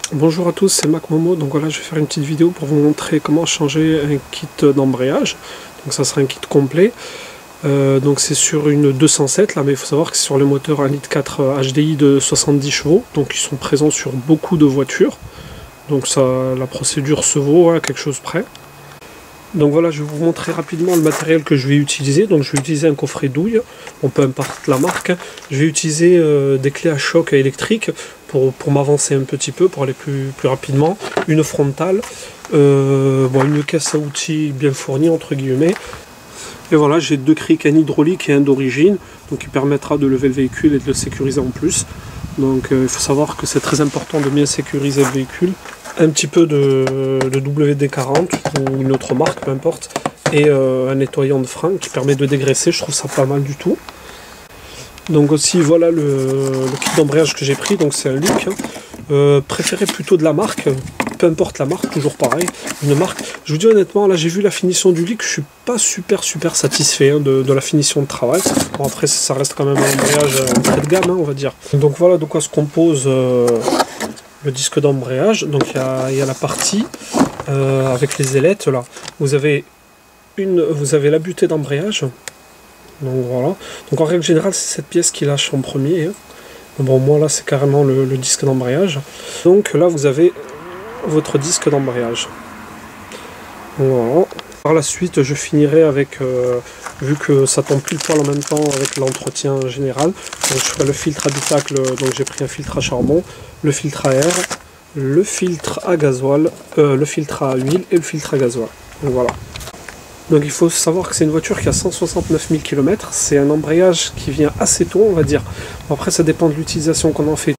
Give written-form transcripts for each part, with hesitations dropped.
Bonjour à tous, c'est Mac Momo. Donc voilà, je vais faire une petite vidéo pour vous montrer comment changer un kit d'embrayage. Donc ça sera un kit complet. Donc c'est sur une 207 là, mais il faut savoir que c'est sur les moteurs 1.4 litre HDI de 70 chevaux. Donc ils sont présents sur beaucoup de voitures. Donc ça, la procédure se vaut à quelque chose près. Donc voilà, je vais vous montrer rapidement le matériel que je vais utiliser. Donc je vais utiliser un coffret douille, bon, peu importe la marque. Je vais utiliser des clés à choc électriques pour m'avancer un petit peu, pour aller plus rapidement. Une frontale, bon, une caisse à outils bien fournie entre guillemets. Et voilà, j'ai deux crics, un hydraulique et un d'origine, donc qui permettra de lever le véhicule et de le sécuriser en plus. Donc il faut savoir que c'est très important de bien sécuriser le véhicule. Un petit peu de WD-40 ou une autre marque, peu importe, et un nettoyant de frein qui permet de dégraisser, je trouve ça pas mal du tout. Donc aussi voilà le kit d'embrayage que j'ai pris, donc c'est un Luc, préféré plutôt de la marque, peu importe la marque, toujours pareil, une marque. Je vous dis honnêtement, là j'ai vu la finition du Luc, je suis pas super satisfait de la finition de travail. Bon, après ça reste quand même un embrayage très de gamme, on va dire. Donc voilà de quoi se compose le disque d'embrayage. Donc il y a la partie avec les ailettes là. Vous avez la butée d'embrayage. Donc voilà. Donc en règle générale c'est cette pièce qui lâche en premier. Hein. Bon moi là c'est carrément le disque d'embrayage. Donc là vous avez votre disque d'embrayage. Voilà. Par la suite je finirai avec, vu que ça tombe pile poil en même temps avec l'entretien général, donc je ferai le filtre habitacle, donc j'ai pris un filtre à charbon, le filtre à air, le filtre à gasoil, le filtre à huile et le filtre à gasoil. Donc voilà. Donc il faut savoir que c'est une voiture qui a 169 000 km, c'est un embrayage qui vient assez tôt on va dire. Bon, après ça dépend de l'utilisation qu'on en fait.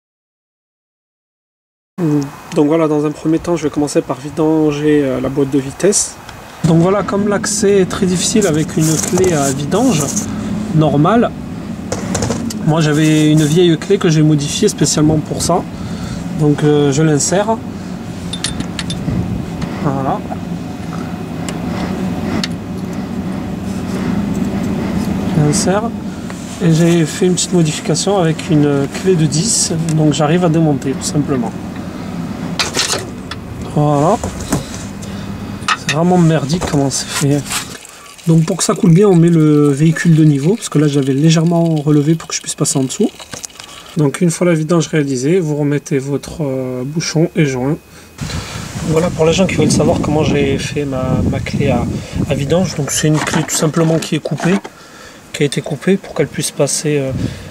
Donc voilà, dans un premier temps je vais commencer par vidanger la boîte de vitesse. Donc voilà, comme l'accès est très difficile avec une clé à vidange normale, moi j'avais une vieille clé que j'ai modifiée spécialement pour ça. Donc je l'insère. Voilà. Je l'insère. Et j'ai fait une petite modification avec une clé de 10. Donc j'arrive à démonter tout simplement. Voilà. C'est vraiment merdique comment c'est fait. Donc pour que ça coule bien, on met le véhicule de niveau, parce que là j'avais légèrement relevé pour que je puisse passer en dessous. Donc une fois la vidange réalisée, vous remettez votre bouchon et joint. Voilà pour les gens qui veulent savoir comment j'ai fait ma clé à vidange. Donc c'est une clé tout simplement qui est coupée, qui a été coupée pour qu'elle puisse passer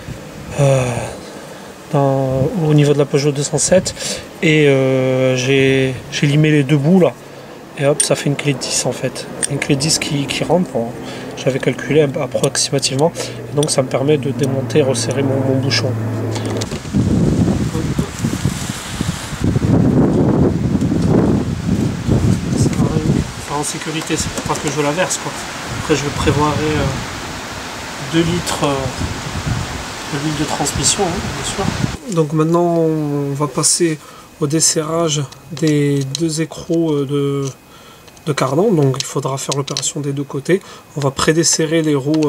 au niveau de la Peugeot 207. Et j'ai limé les deux bouts là. Et hop, ça fait une clé de 10 en fait. Une clé de 10 qui rentre, bon, j'avais calculé approximativement. Et donc ça me permet de démonter et resserrer mon bouchon. Ça va en sécurité, c'est pour pas que je la verse quoi. Après je prévoirai 2 litres d'huile de transmission, hein, bien sûr. Donc maintenant on va passer au desserrage des deux écrous de cardan, donc il faudra faire l'opération des deux côtés. On va prédesserrer les roues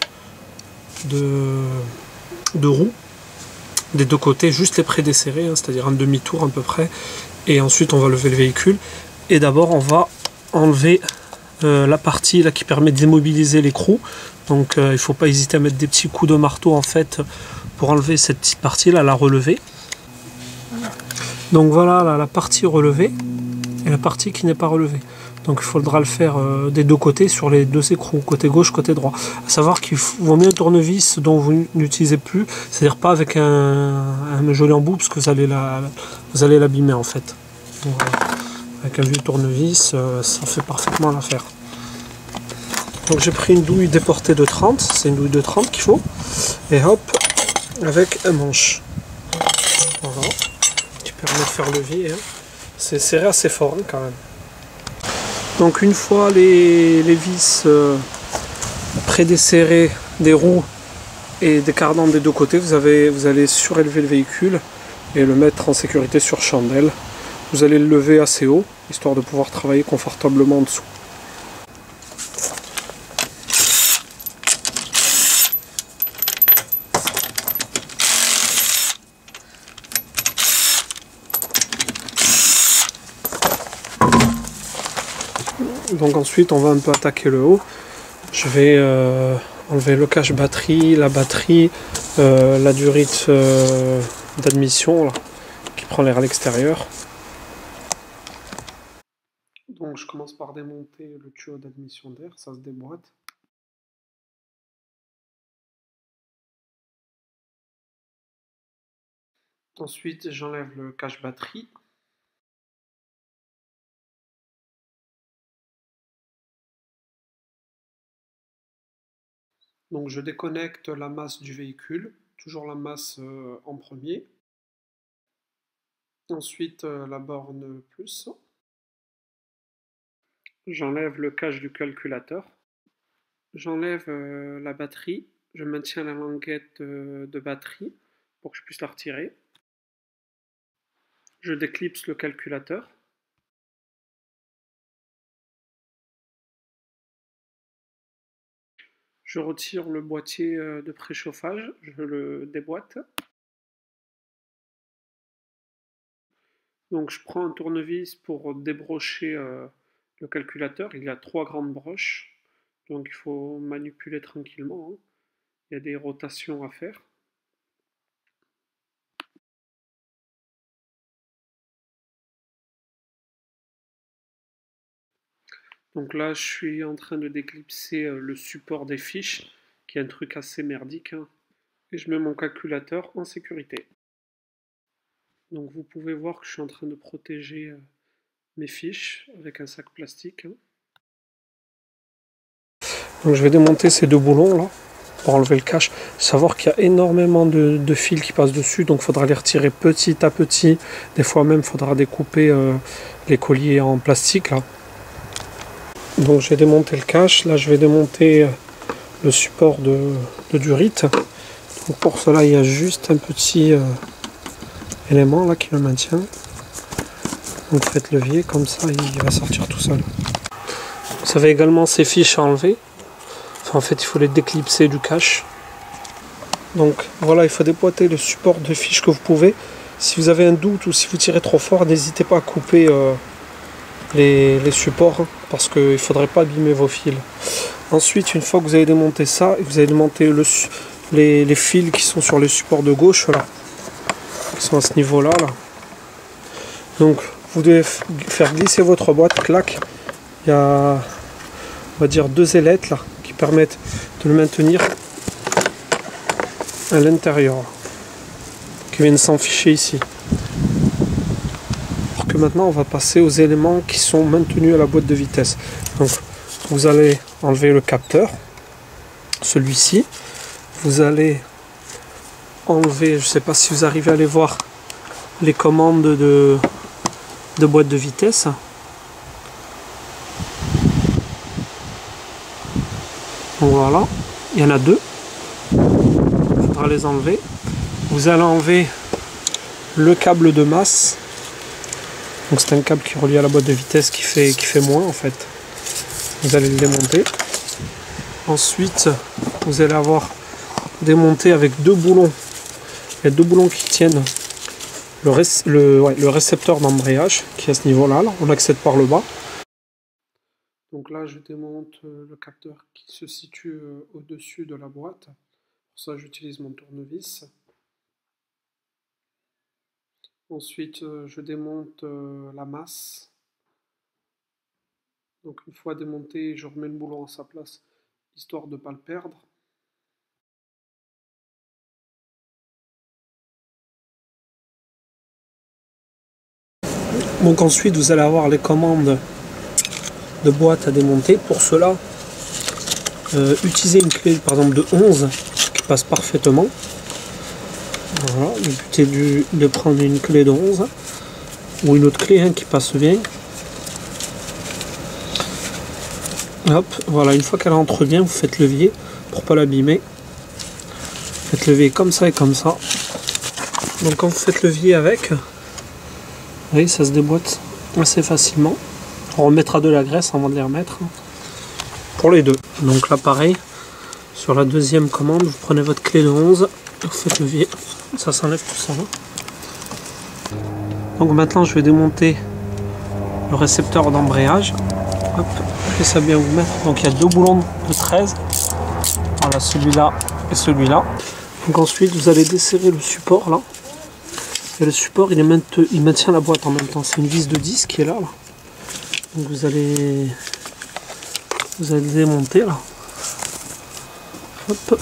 de roues des deux côtés, juste les prédesserrer, hein, c'est-à-dire un demi-tour à peu près, et ensuite on va lever le véhicule. Et d'abord on va enlever la partie là qui permet d'immobiliser l'écrou. Donc il ne faut pas hésiter à mettre des petits coups de marteau en fait pour enlever cette petite partie là, la relever. Donc voilà là, la partie relevée et la partie qui n'est pas relevée. Donc il faudra le faire des deux côtés sur les deux écrous, côté gauche, côté droit. À savoir qu'il vaut mieux un tournevis dont vous n'utilisez plus, c'est-à-dire pas avec un joli embout parce que vous allez l'abîmer en fait. Donc, avec un vieux tournevis, ça fait parfaitement l'affaire. Donc j'ai pris une douille déportée de 30, c'est une douille de 30 qu'il faut, et hop, avec un manche. Voilà, qui permet de faire levier. Hein. C'est serré assez fort hein, quand même. Donc une fois les vis prédesserrées des roues et des cardans des deux côtés, vous allez surélever le véhicule et le mettre en sécurité sur chandelle. Vous allez le lever assez haut, histoire de pouvoir travailler confortablement en dessous. Donc ensuite on va un peu attaquer le haut. Je vais enlever le cache batterie, la batterie, la durite d'admission qui prend l'air à l'extérieur. Donc je commence par démonter le tuyau d'admission d'air, ça se déboîte. Ensuite j'enlève le cache batterie. Donc je déconnecte la masse du véhicule, toujours la masse en premier. Ensuite la borne plus. J'enlève le cache du calculateur. J'enlève la batterie. Je maintiens la languette de batterie pour que je puisse la retirer. Je déclipse le calculateur. Je retire le boîtier de préchauffage, je le déboîte. Donc je prends un tournevis pour débrocher le calculateur. Il y a 3 grandes broches, donc il faut manipuler tranquillement, hein. Il y a des rotations à faire. Donc là je suis en train de déclipser le support des fiches, qui est un truc assez merdique, hein. Et je mets mon calculateur en sécurité. Donc vous pouvez voir que je suis en train de protéger mes fiches avec un sac plastique, hein. Donc je vais démonter ces 2 boulons là pour enlever le cache. Savoir qu'il y a énormément de fils qui passent dessus, donc il faudra les retirer petit à petit. Des fois même il faudra découper les colliers en plastique là. Donc j'ai démonté le cache. Là je vais démonter le support de durite. Donc pour cela il y a juste un petit élément là qui le maintient. Donc faites levier, comme ça il va sortir tout seul. Vous avez également ces fiches à enlever. Enfin, en fait il faut les déclipser du cache. Donc voilà, il faut déboîter le support de fiches que vous pouvez. Si vous avez un doute ou si vous tirez trop fort, n'hésitez pas à couper les supports, hein, parce qu'il ne faudrait pas abîmer vos fils. Ensuite, une fois que vous avez démonté ça, vous avez démonté les fils qui sont sur les supports de gauche là, qui sont à ce niveau là. Donc vous devez faire glisser votre boîte, clac. Il y a, on va dire, 2 ailettes là qui permettent de le maintenir à l'intérieur, qui viennent s'enficher ici. Alors que maintenant on va passer aux éléments qui sont maintenus à la boîte de vitesse. Donc vous allez enlever le capteur, celui-ci. Vous allez enlever, je ne sais pas si vous arrivez à les voir, les commandes de boîte de vitesse. Voilà, il y en a 2. Il faudra les enlever. Vous allez enlever le câble de masse. Donc c'est un câble qui est relié à la boîte de vitesse qui fait moins en fait. Vous allez le démonter. Ensuite, vous allez avoir démonté avec 2 boulons. Il y a 2 boulons qui tiennent le récepteur d'embrayage qui est à ce niveau-là. On accède par le bas. Donc là, je démonte le capteur qui se situe au-dessus de la boîte. Pour ça, j'utilise mon tournevis. Ensuite, je démonte la masse. Donc une fois démonté, je remets le boulon à sa place, histoire de ne pas le perdre. Donc ensuite, vous allez avoir les commandes de boîte à démonter. Pour cela, utilisez une clé par exemple de 11 qui passe parfaitement. Voilà, le but est de prendre une clé de 11 ou une autre clé qui passe bien. Hop, voilà, une fois qu'elle entre bien, vous faites levier pour pas l'abîmer. Faites levier comme ça et comme ça. Donc quand vous faites levier avec, vous voyez, ça se déboîte assez facilement. On remettra de la graisse avant de les remettre. Pour les 2. Donc là pareil, sur la deuxième commande, vous prenez votre clé de 11, vous faites levier, ça s'enlève tout ça. Donc maintenant je vais démonter le récepteur d'embrayage. Hop. marqué ça bien vous mettre. Donc il y a deux boulons de 13. Voilà, celui-là et celui-là. Donc ensuite vous allez desserrer le support là. Et le support il maintient la boîte en même temps. C'est une vis de 10 qui est là. Donc vous allez démonter là. Hop.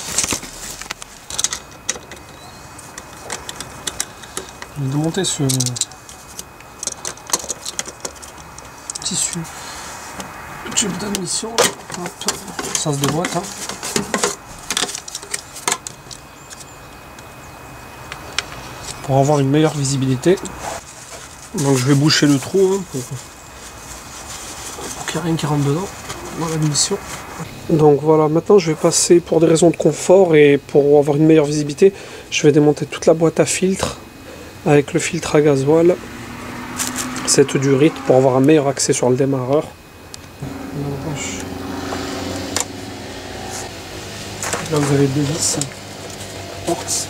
Je vais démonter ce tissu tube d'admission. Ça se déboîte. Hein. Pour avoir une meilleure visibilité. Donc je vais boucher le trou hein, pour qu'il n'y ait rien qui rentre dedans. Voilà l'admission. Donc voilà, maintenant je vais passer pour des raisons de confort et pour avoir une meilleure visibilité, je vais démonter toute la boîte à filtre avec le filtre à gasoil, cette durite pour avoir un meilleur accès sur le démarreur. Là vous avez deux vis portes.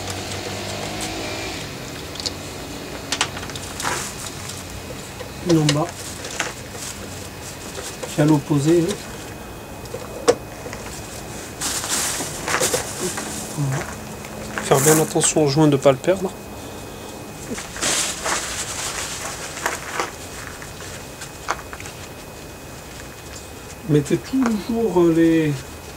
Une en bas qui est à l'opposé. Voilà. Faire bien attention au joint de ne pas le perdre. Mettez toujours les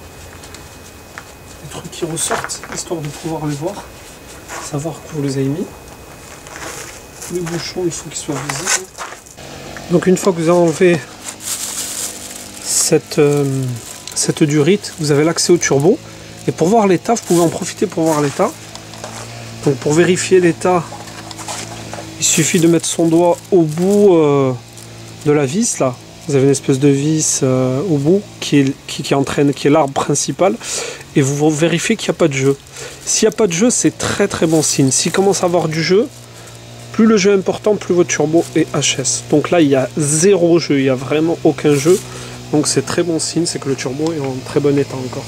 trucs qui ressortent, histoire de pouvoir les voir, savoir que vous les avez mis. Les bouchons, il faut qu'ils soient visibles. Donc une fois que vous avez enlevé cette durite, vous avez l'accès au turbo. Et pour voir l'état, vous pouvez en profiter pour voir l'état. Donc pour vérifier l'état, il suffit de mettre son doigt au bout de la vis là. Vous avez une espèce de vis au bout qui est l'arbre principal. Et vous vérifiez qu'il n'y a pas de jeu. S'il n'y a pas de jeu, c'est très très bon signe. S'il commence à avoir du jeu, plus le jeu est important, plus votre turbo est HS. Donc là, il y a zéro jeu, il n'y a vraiment aucun jeu. Donc c'est très bon signe, c'est que le turbo est en très bon état encore.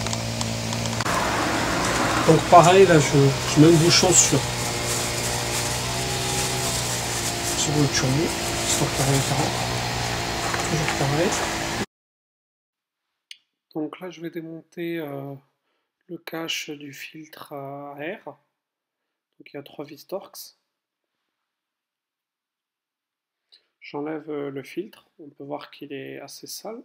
Donc pareil, là je mets un bouchon sur le turbo, histoire qu'il n'y a rien qui rentre. Toujours pareil. Donc là je vais démonter le cache du filtre à air. Donc il y a 3 vis Torx. J'enlève le filtre, on peut voir qu'il est assez sale.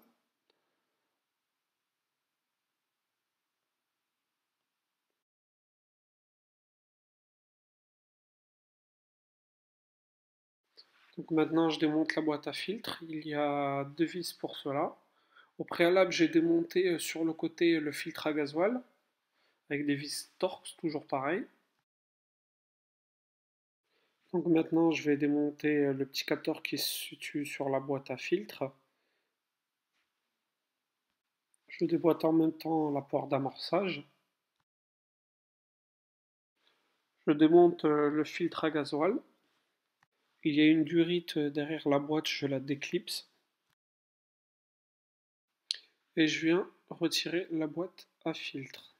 Donc maintenant je démonte la boîte à filtre, il y a 2 vis pour cela. Au préalable j'ai démonté sur le côté le filtre à gasoil, avec des vis Torx, toujours pareil. Donc maintenant je vais démonter le petit capteur qui se situe sur la boîte à filtre. Je déboîte en même temps la porte d'amorçage. Je démonte le filtre à gasoil. Il y a une durite derrière la boîte, je la déclipse. Et je viens retirer la boîte à filtre.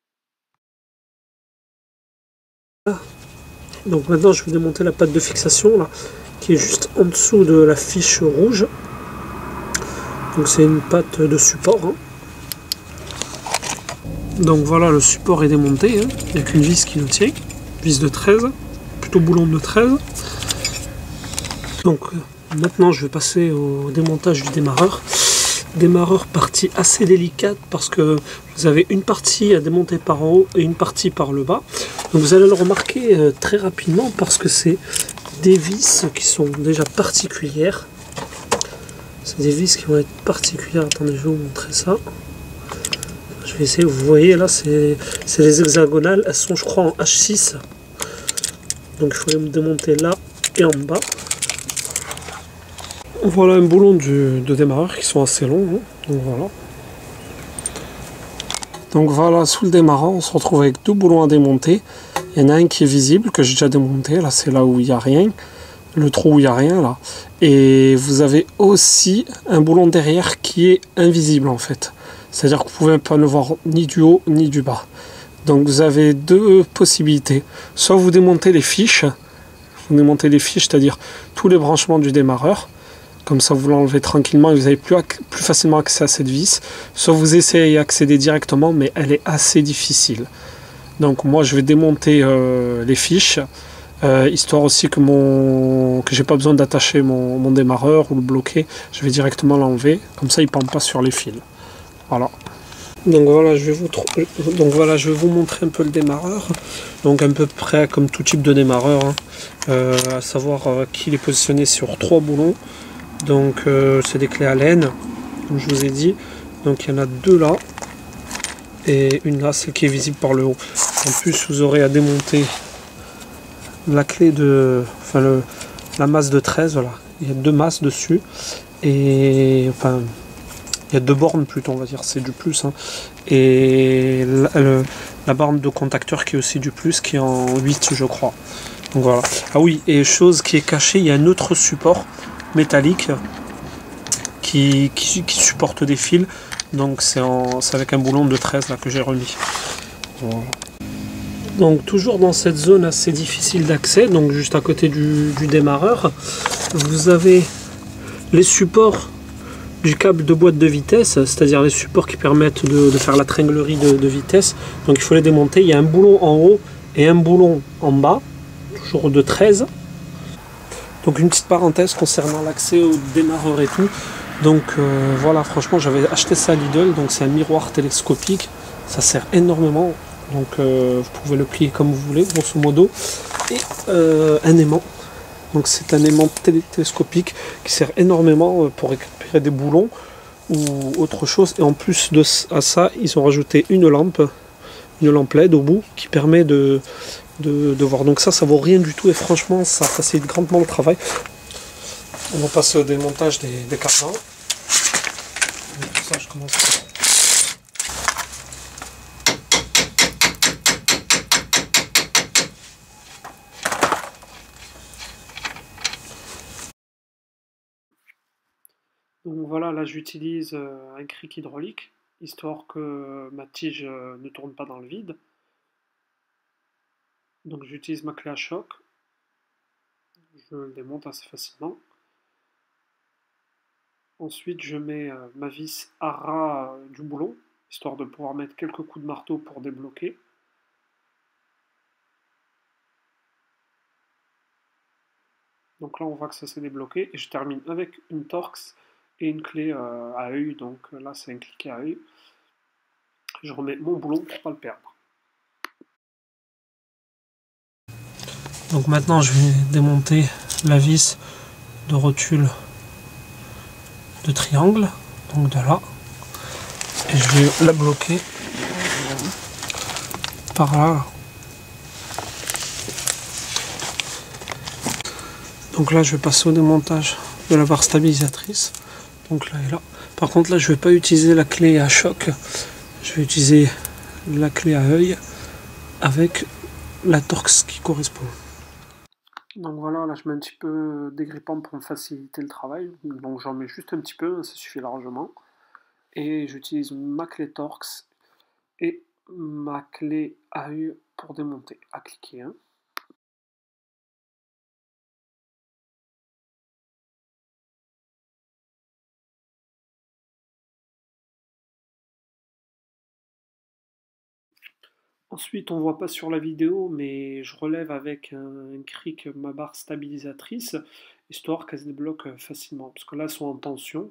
Donc maintenant je vais démonter la patte de fixation là, qui est juste en dessous de la fiche rouge. Donc c'est une patte de support. Hein. Donc voilà, le support est démonté, hein. Il n'y a qu'une vis qui le tient, vis de 13, plutôt boulon de 13. Donc maintenant je vais passer au démontage du démarreur. Démarreur, partie assez délicate parce que vous avez une partie à démonter par en haut et une partie par le bas. Donc vous allez le remarquer très rapidement parce que c'est des vis qui sont déjà particulières. C'est des vis qui vont être particulières. Attendez, je vais vous montrer ça. Je vais essayer, vous voyez là, c'est les hexagonales. Elles sont, je crois, en H6. Donc il faut les démonter là et en bas. Voilà un boulon de démarreur qui sont assez longs. Hein. Donc voilà. Donc voilà, sous le démarreur, on se retrouve avec 2 boulons à démonter. Il y en a un qui est visible, que j'ai déjà démonté. Là, c'est là où il n'y a rien. Le trou où il n'y a rien, là. Et vous avez aussi un boulon derrière qui est invisible, en fait. C'est-à-dire que vous ne pouvez pas le voir ni du haut ni du bas. Donc vous avez 2 possibilités. Soit vous démontez les fiches. Vous démontez les fiches, c'est-à-dire tous les branchements du démarreur. Comme ça, vous l'enlevez tranquillement et vous avez plus facilement accès à cette vis. Soit vous essayez d'y accéder directement, mais elle est assez difficile. Donc moi, je vais démonter les fiches, histoire aussi que j'ai pas besoin d'attacher mon démarreur ou le bloquer. Je vais directement l'enlever. Comme ça, il ne pend pas sur les fils. Voilà. Donc voilà, je vais vous montrer un peu le démarreur. Donc à peu près comme tout type de démarreur, hein. À savoir qu'il est positionné sur 3 boulons. Donc c'est des clés Allen, comme je vous ai dit. Donc il y en a 2 là et une là, celle qui est visible par le haut. En plus, vous aurez à démonter la clé la masse de 13. Voilà, il y a 2 masses dessus et enfin. Il y a 2 bornes plutôt, on va dire, c'est du plus. Hein. Et la borne de contacteur qui est aussi du plus, qui est en 8, je crois. Donc voilà. Ah oui, et chose qui est cachée, il y a un autre support métallique qui supporte des fils. Donc c'est avec un boulon de 13 là, que j'ai remis. Voilà. Donc toujours dans cette zone assez difficile d'accès, donc juste à côté du démarreur, vous avez les supports du câble de boîte de vitesse, c'est-à-dire les supports qui permettent de faire la tringlerie de vitesse. Donc il faut les démonter. Il y a un boulon en haut et un boulon en bas, toujours de 13. Donc une petite parenthèse concernant l'accès au démarreur et tout. Donc voilà, franchement, j'avais acheté ça à Lidl, donc c'est un miroir télescopique. Ça sert énormément. Donc vous pouvez le plier comme vous voulez, grosso modo. Et un aimant. Donc c'est un aimant télescopique qui sert énormément pour récupérer des boulons ou autre chose. Et en plus à ça, ils ont rajouté une lampe LED au bout qui permet de voir. Donc ça vaut rien du tout et franchement ça facilite grandement le travail. On va passer au démontage des cardans. Tout ça, je commence. Donc voilà, là j'utilise un cric hydraulique, histoire que ma tige ne tourne pas dans le vide. Donc j'utilise ma clé à choc, je le démonte assez facilement. Ensuite je mets ma vis à ras du boulon, histoire de pouvoir mettre quelques coups de marteau pour débloquer. Donc là on voit que ça s'est débloqué et je termine avec une Torx et une clé à œil, donc là c'est un cliquet à œil. Je remets mon boulon pour ne pas le perdre. Donc maintenant je vais démonter la vis de rotule de triangle, donc de là, et je vais la bloquer par là. Donc là je vais passer au démontage de la barre stabilisatrice. Donc là et là. Par contre là je vais pas utiliser la clé à choc, je vais utiliser la clé à œil avec la Torx qui correspond. Donc voilà, là je mets un petit peu dégrippant pour me faciliter le travail. Donc j'en mets juste un petit peu, ça suffit largement. Et j'utilise ma clé Torx et ma clé à œil pour démonter, à cliquer. Hein. Ensuite, on voit pas sur la vidéo, mais je relève avec un cric ma barre stabilisatrice, histoire qu'elle se débloque facilement, parce que là, elles sont en tension.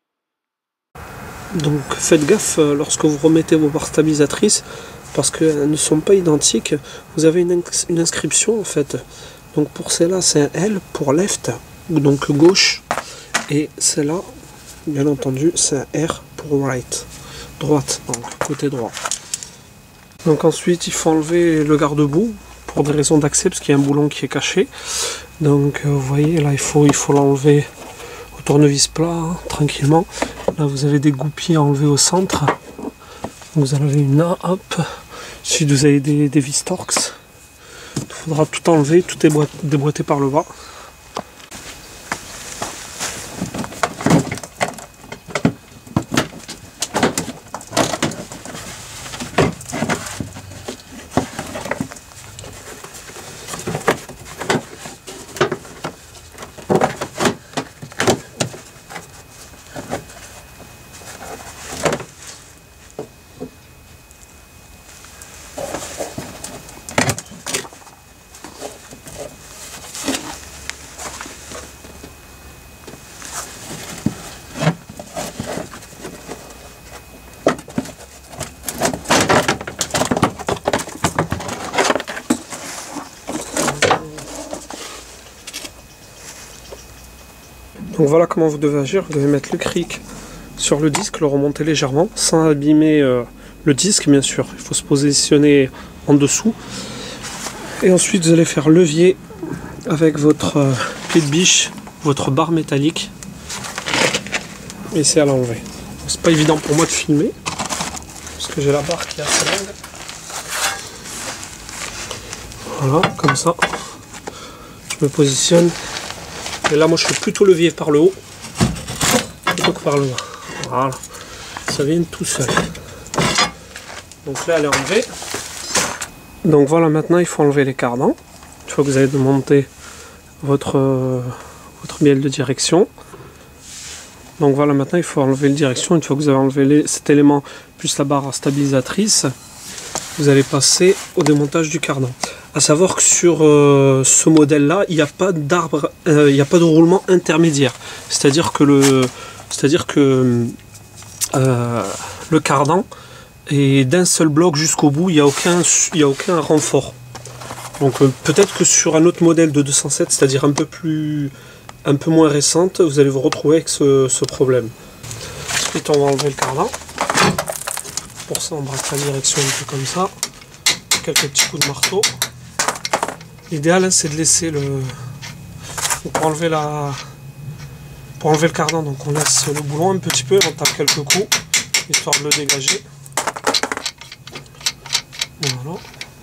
Donc faites gaffe lorsque vous remettez vos barres stabilisatrices, parce qu'elles ne sont pas identiques. Vous avez une inscription en fait. Donc pour celle-là, c'est un L pour left, donc gauche, et celle-là, bien entendu, c'est un R pour right, droite, donc côté droit. Donc ensuite il faut enlever le garde-boue pour des raisons d'accès parce qu'il y a un boulon qui est caché. Donc vous voyez là il faut l'enlever au tournevis plat hein, tranquillement. Là vous avez des goupilles à enlever au centre. Vous en avez une là, hop. Si vous avez des vis Torx, il faudra tout enlever, tout déboîter par le bas. Donc voilà comment vous devez agir. Vous devez mettre le cric sur le disque, le remonter légèrement, sans abîmer le disque bien sûr. Il faut se positionner en dessous. Et ensuite vous allez faire levier avec votre pied de biche, votre barre métallique. Et essayez à l'enlever. C'est pas évident pour moi de filmer, parce que j'ai la barre qui est assez longue. Voilà, comme ça. Je me positionne. Et là moi je fais plutôt levier par le haut plutôt que par le bas. Voilà. Ça vient tout seul. Donc là elle est enlevée. Donc voilà, maintenant il faut enlever les cardans. Une fois que vous avez démonté votre bielle de direction. Donc voilà, maintenant il faut enlever le direction. Une fois que vous avez enlevé cet élément plus la barre stabilisatrice, vous allez passer au démontage du cardan. À savoir que sur ce modèle là, il n'y a pas d'arbre, il n'y a pas de roulement intermédiaire. C'est-à-dire que le cardan est d'un seul bloc jusqu'au bout, il n'y a aucun renfort. Donc peut-être que sur un autre modèle de 207, c'est-à-dire un peu moins récente, vous allez vous retrouver avec ce problème. Ensuite on va enlever le cardan. Pour ça on braque la direction un peu comme ça. Quelques petits coups de marteau. L'idéal c'est de laisser pour enlever le cardan, donc on laisse le boulon un petit peu, on tape quelques coups, histoire de le dégager. Voilà.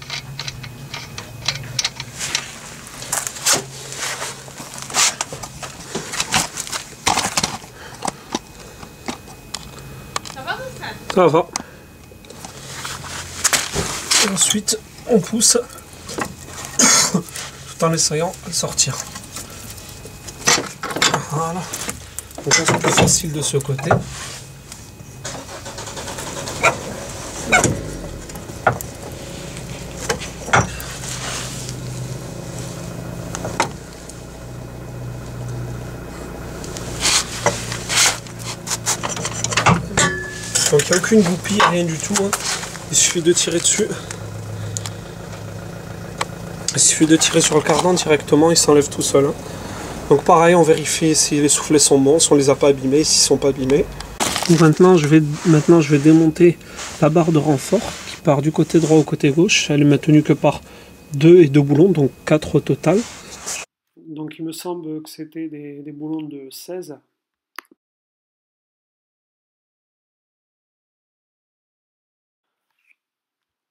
Ça va. Et ensuite, on pousse tout en essayant de sortir. Voilà. Donc c'est plus facile de ce côté. Donc il n'y a aucune goupille, rien du tout. Hein. Il suffit de tirer dessus. Il suffit de tirer sur le cardan directement, il s'enlève tout seul. Hein. Donc pareil, on vérifie si les soufflets sont bons, si on ne les a pas abîmés, s'ils ne sont pas abîmés. Donc maintenant je vais démonter la barre de renfort qui part du côté droit au côté gauche. Elle est maintenue que par 2 boulons, donc 4 au total. Donc il me semble que c'était des boulons de 16.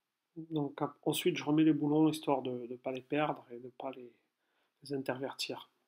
Donc ensuite je remets les boulons histoire de ne pas les perdre et de ne pas les intervertir.